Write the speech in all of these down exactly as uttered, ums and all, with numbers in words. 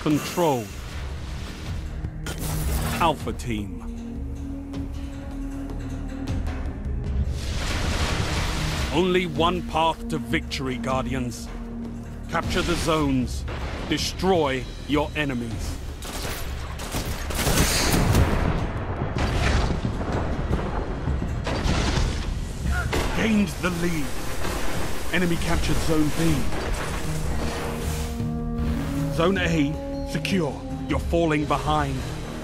Control. Alpha Team. Only one path to victory, Guardians. Capture the zones. Destroy your enemies. Gained the lead. Enemy captured Zone B. Zone A, secure. You're falling behind.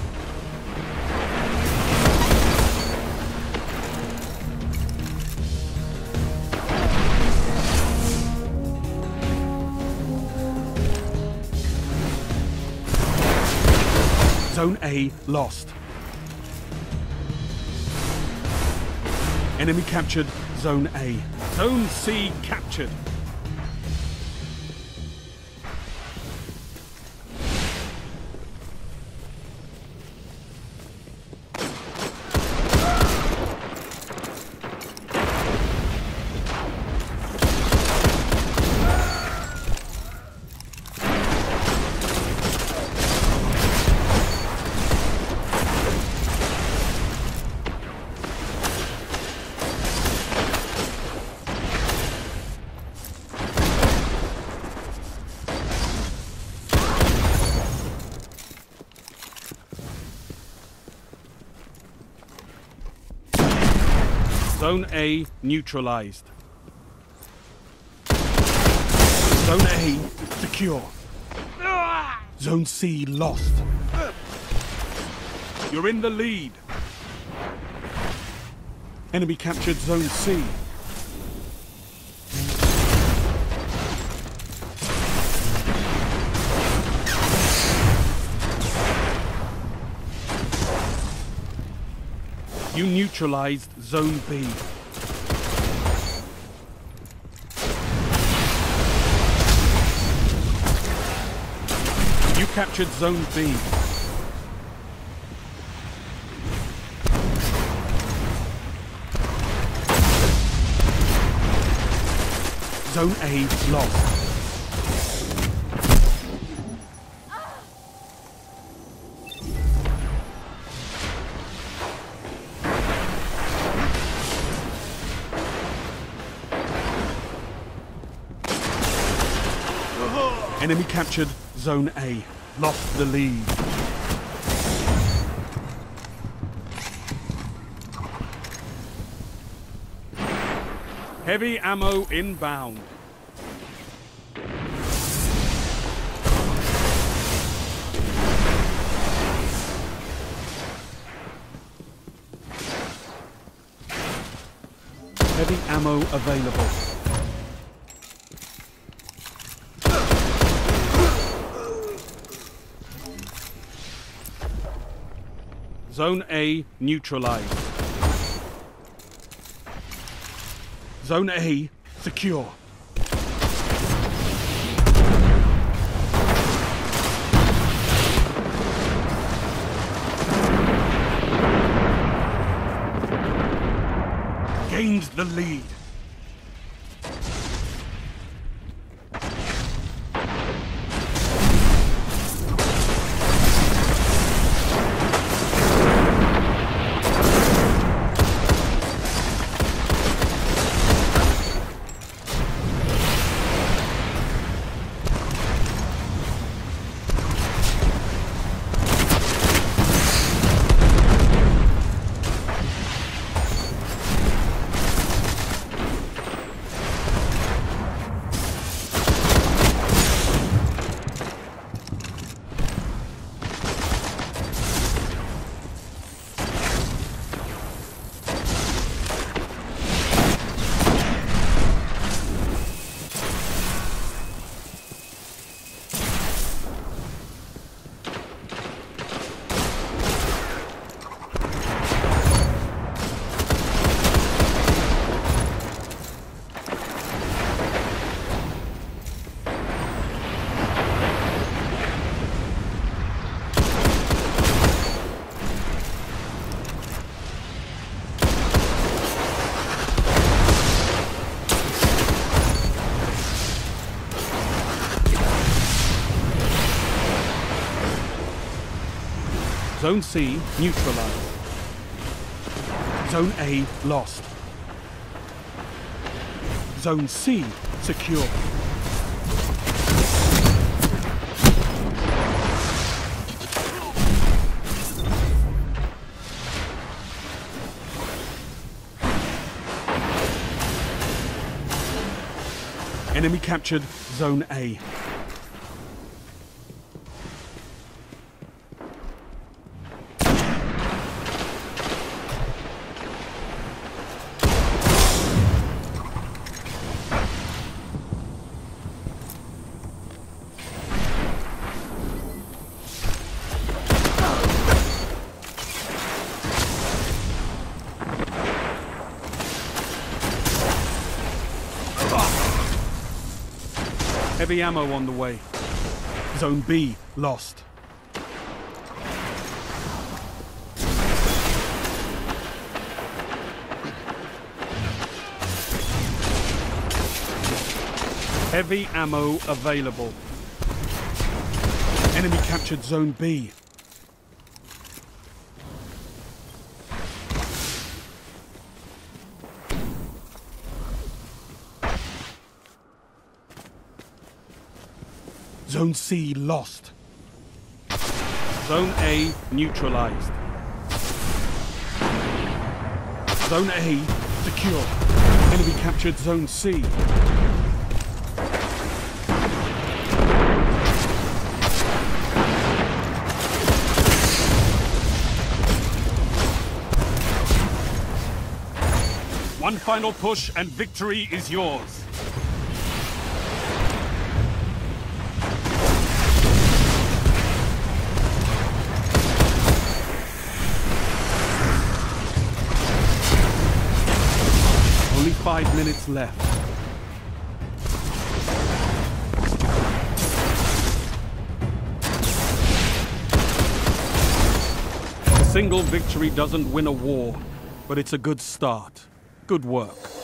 Zone A lost. Enemy captured Zone A. Zone C captured. Zone A neutralized. Zone A secure. Zone C lost. You're in the lead. Enemy captured Zone C. You neutralized Zone B. You captured Zone B. Zone A lost. Enemy captured Zone A. Lost the lead. Heavy ammo inbound. Heavy ammo available. Zone A neutralized. Zone A secure. Gained the lead. Zone C neutralized. Zone A lost. Zone C secure. Enemy captured Zone A. Heavy ammo on the way. Zone B lost. Heavy ammo available. Enemy captured Zone B. Zone C lost. Zone A neutralized. Zone A secure. Enemy captured Zone C. One final push and victory is yours. Only five minutes left. A single victory doesn't win a war, but it's a good start. Good work.